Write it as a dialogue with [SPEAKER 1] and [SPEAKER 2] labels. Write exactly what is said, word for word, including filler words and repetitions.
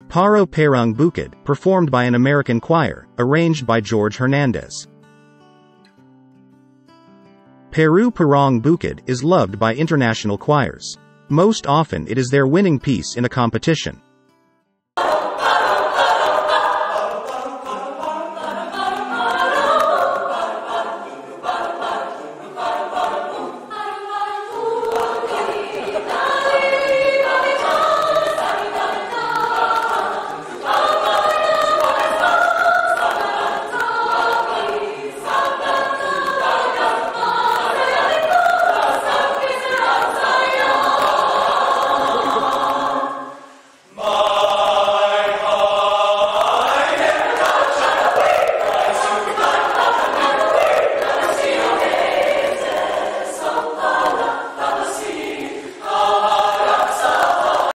[SPEAKER 1] Paro Parong Bukid, performed by an American choir, arranged by George Hernandez. Peru Parong Bukid is loved by international choirs. Most often it is their winning piece in a competition.